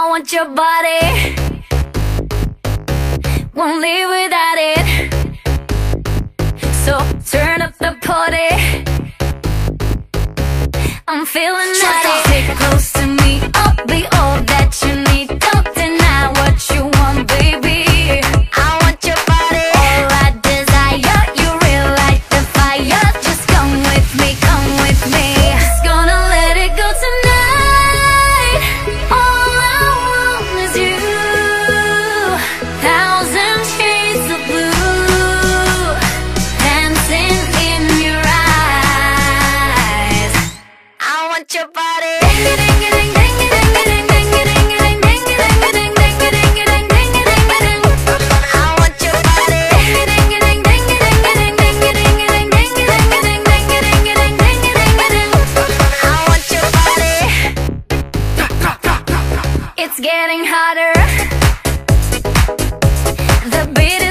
I want your body, won't live without it. So turn up the party, I'm feeling naughty. Sit close to me, I'll be all that you need. Don't deny what you want, baby. I want your body, all I desire. You relight the fire. Just come with me, come with me. Just gonna let it go tonight. All I want is you. Thousand shades of blue, dancing in your eyes. I want your body. It's getting hotter. The beat